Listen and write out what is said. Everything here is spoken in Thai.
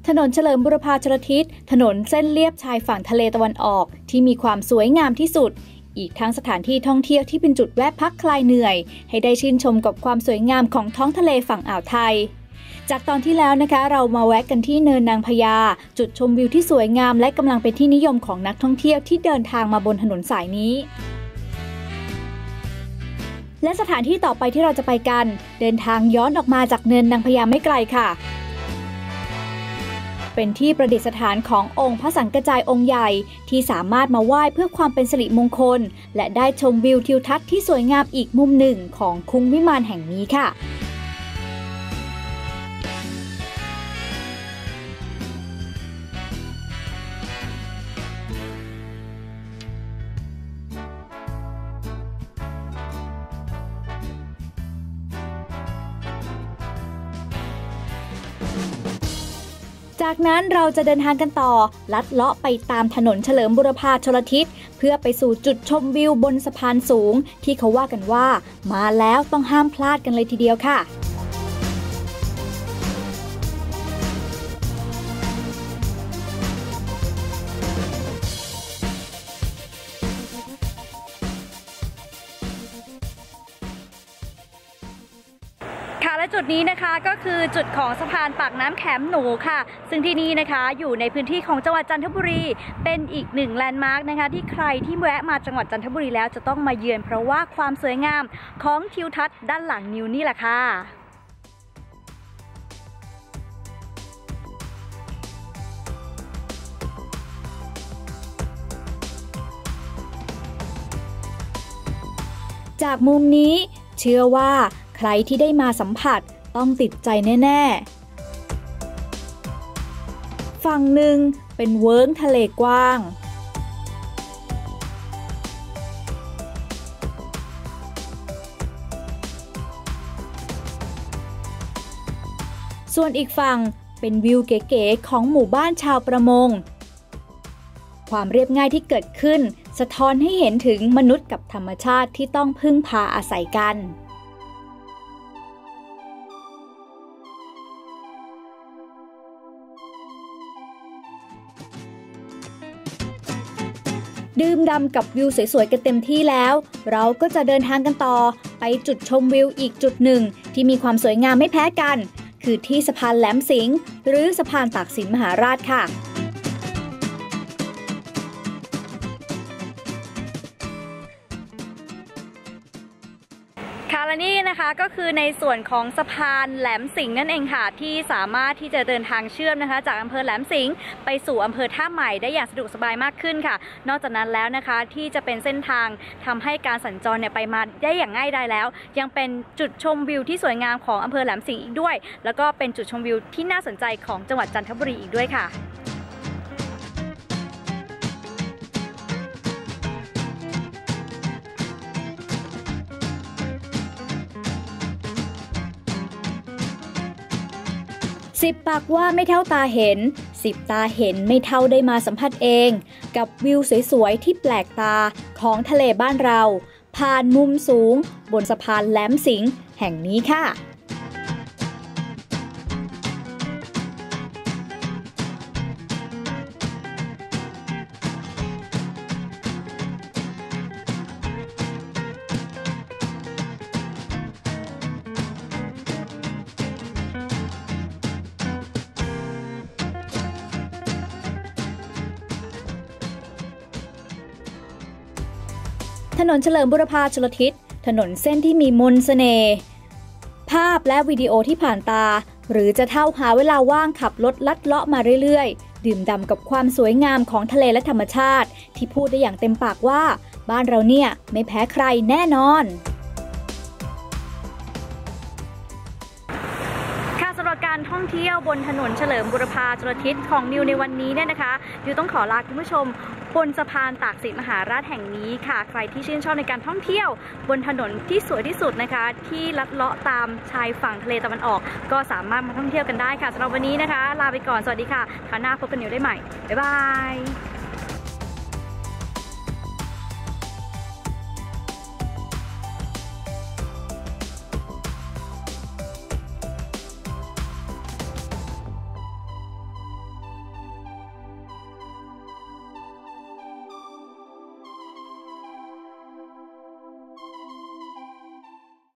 ถนนเฉลิมบุรพาชลทิศถนนเส้นเลียบชายฝั่งทะเลตะวันออกที่มีความสวยงามที่สุดอีกทั้งสถานที่ท่องเที่ยวที่เป็นจุดแวะพักคลายเหนื่อยให้ได้ชื่นชมกับความสวยงามของท้องทะเลฝั่งอ่าวไทยจากตอนที่แล้วนะคะเรามาแวะกันที่เนินนางพญาจุดชมวิวที่สวยงามและกำลังเป็นที่นิยมของนักท่องเที่ยวที่เดินทางมาบนถนนสายนี้และสถานที่ต่อไปที่เราจะไปกันเดินทางย้อนออกมาจากเนินนางพญาไม่ไกลค่ะเป็นที่ประดิษฐานขององค์พระสังฆจายองค์ใหญ่ที่สามารถมาไหว้เพื่อความเป็นสิริมงคลและได้ชมวิวทิวทัศน์ที่สวยงามอีกมุมหนึ่งของคุ้งวิมานแห่งนี้ค่ะจากนั้นเราจะเดินทางกันต่อลัดเลาะไปตามถนนเฉลิมบุรพาชลทิศเพื่อไปสู่จุดชมวิวบนสะพานสูงที่เขาว่ากันว่ามาแล้วต้องห้ามพลาดกันเลยทีเดียวค่ะและจุดนี้นะคะก็คือจุดของสะพานปากน้ำแขมหนูค่ะซึ่งที่นี่นะคะอยู่ในพื้นที่ของจังหวัดจันทบุรีเป็นอีกหนึ่งแลนด์มาร์คนะคะที่ใครที่แวะมาจังหวัดจันทบุรีแล้วจะต้องมาเยือนเพราะว่าความสวยงามของทิวทัศน์ด้านหลังนิวนี่แหละค่ะจากมุมนี้เชื่อว่าใครที่ได้มาสัมผัสต้องติดใจแน่ๆฝั่งหนึ่งเป็นเวิ้งทะเลกว้างส่วนอีกฝั่งเป็นวิวเก๋ๆของหมู่บ้านชาวประมงความเรียบง่ายที่เกิดขึ้นสะท้อนให้เห็นถึงมนุษย์กับธรรมชาติที่ต้องพึ่งพาอาศัยกันดื่มด่ำกับวิวสวยๆกันเต็มที่แล้วเราก็จะเดินทางกันต่อไปจุดชมวิวอีกจุดหนึ่งที่มีความสวยงามไม่แพ้กันคือที่สะพานแหลมสิงห์หรือสะพานตากสินมหาราชค่ะและนี่นะคะก็คือในส่วนของสะพานแหลมสิงห์นั่นเองค่ะที่สามารถที่จะเดินทางเชื่อมนะคะจากอำเภอแหลมสิงห์ไปสู่อำเภอท่าใหม่ได้อย่างสะดวกสบายมากขึ้นค่ะนอกจากนั้นแล้วนะคะที่จะเป็นเส้นทางทำให้การสัญจรไปมาได้อย่างง่ายดายแล้วยังเป็นจุดชมวิวที่สวยงามของอำเภอแหลมสิงห์อีกด้วยแล้วก็เป็นจุดชมวิวที่น่าสนใจของจังหวัดจันทบุรีอีกด้วยค่ะ10 ปากว่าไม่เท่าตาเห็น10 ตาเห็นไม่เท่าได้มาสัมผัสเองกับวิวสวยๆที่แปลกตาของทะเลบ้านเราผ่านมุมสูงบนสะพานแหลมสิงห์แห่งนี้ค่ะถนนเฉลิมบุรพาชลทิศถนนเส้นที่มีมนต์เสน่ห์ภาพและวิดีโอที่ผ่านตาหรือจะเท่าหาเวลาว่างขับรถลัดเลาะมาเรื่อยๆดื่มด่ำกับความสวยงามของทะเลและธรรมชาติที่พูดได้อย่างเต็มปากว่าบ้านเราเนี่ยไม่แพ้ใครแน่นอนสำหรับการท่องเที่ยวบนถนนเฉลิมบุรพาชลทิศของนิวในวันนี้เนี่ยนะคะนิวต้องขอลาคุณผู้ชมบนสะพานตากสินมหาราชแห่งนี้ค่ะใครที่ชื่นชอบในการท่องเที่ยวบนถนนที่สวยที่สุดนะคะที่ลัดเลาะตามชายฝั่งทะเลตะวันออกก็สามารถมาท่องเที่ยวกันได้ค่ะสำหรับวันนี้นะคะลาไปก่อนสวัสดีค่ะคราวหน้าพบกันนิวได้ใหม่บ๊ายบาย